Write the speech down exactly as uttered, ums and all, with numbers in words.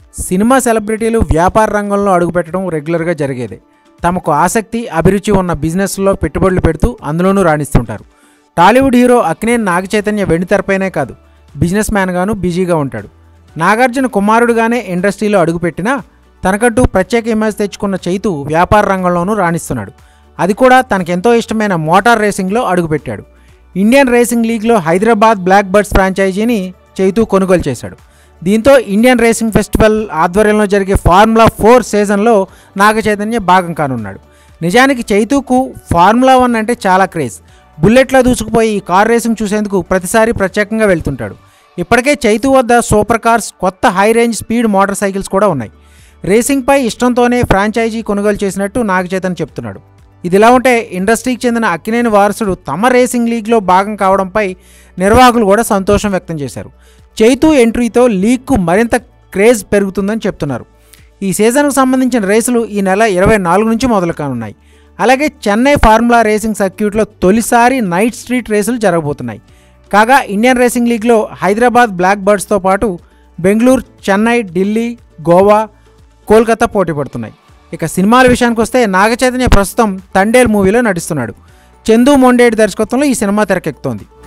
Cinema సెలబ్రిటీలు వ్యాపార రంగంలో అడుగుపెట్టడం రెగ్యులర్గా జరిగేదే. తమకు ఆసక్తి అభిరుచి ఉన్న బిజినెస్లో పెట్టుబడులు పెడుతూ అందులోనూ రాణిస్తుంటారు. టాలీవుడ్ హీరో అక్కినేని నాగచైతన్య వెండితెరపైనే కాదు, బిజినెస్ మ్యాన్గాను బిజీగా ఉంటాడు. నాగార్జున కుమారుడుగానే ఇండస్ట్రీలో అడుగుపెట్టినా తనకంటూ ప్రత్యేక ఇమేజ్ తెచ్చుకున్న చైతు వ్యాపార రంగంలోనూ రాణిస్తున్నాడు. అది కూడా తనకెంతో ఇష్టమైన మోటార్ రేసింగ్లో అడుగుపెట్టాడు. ఇండియన్ రేసింగ్ లీగ్లో హైదరాబాద్ బ్లాక్ బర్డ్స్ ఫ్రాంచైజీని చైతు కొనుగోలు చేశాడు. దీంతో ఇండియన్ రేసింగ్ ఫెస్టివల్ ఆధ్వర్యంలో జరిగే ఫార్ములా ఫోర్ సీజన్లో నాగచైతన్య భాగం కానున్నాడు. నిజానికి చైతుకు ఫార్ములా వన్ అంటే చాలా క్రేజ్. బుల్లెట్లో దూసుకుపోయి ఈ కార్ రేసింగ్ చూసేందుకు ప్రతిసారి ప్రత్యేకంగా వెళ్తుంటాడు. ఇప్పటికే చైతు వద్ద సూపర్ కార్స్, కొత్త high range speed motor cycles కూడా ఉన్నాయి. రేసింగ్పై ఇష్టంతోనే ఫ్రాంచైజీ కొనుగోలు చేసినట్టు నాగచైతన్య చెప్తున్నాడు. ఇదిలా ఉంటే ఇండస్ట్రీకి చెందిన అక్కినేని వారసుడు తమ రేసింగ్ లీగ్లో భాగం కావడంపై నిర్వాహకులు కూడా సంతోషం వ్యక్తం చేశారు. చైతు ఎంట్రీతో లీగ్కు మరింత క్రేజ్ పెరుగుతుందని చెప్తున్నారు. ఈ సీజన్కు సంబంధించిన రేసులు ఈ నెల ఇరవై నాలుగు నుంచి మొదలు కానున్నాయి. అలాగే చెన్నై ఫార్ములా రేసింగ్ సర్క్యూట్లో తొలిసారి నైట్ స్ట్రీట్ రేసులు జరగబోతున్నాయి. కాగా ఇండియన్ రేసింగ్ లీగ్లో హైదరాబాద్ బ్లాక్ బర్డ్స్తో పాటు బెంగళూరు, చెన్నై, ఢిల్లీ, గోవా, కోల్కతా పోటీ పడుతున్నాయి. ఇక సినిమాల విషయానికి వస్తే నాగచైతన్య ప్రస్తుతం తండేల్ మూవీలో నటిస్తున్నాడు. చందు మొండేటి దర్శకత్వంలో ఈ సినిమా తెరకెక్కుతోంది.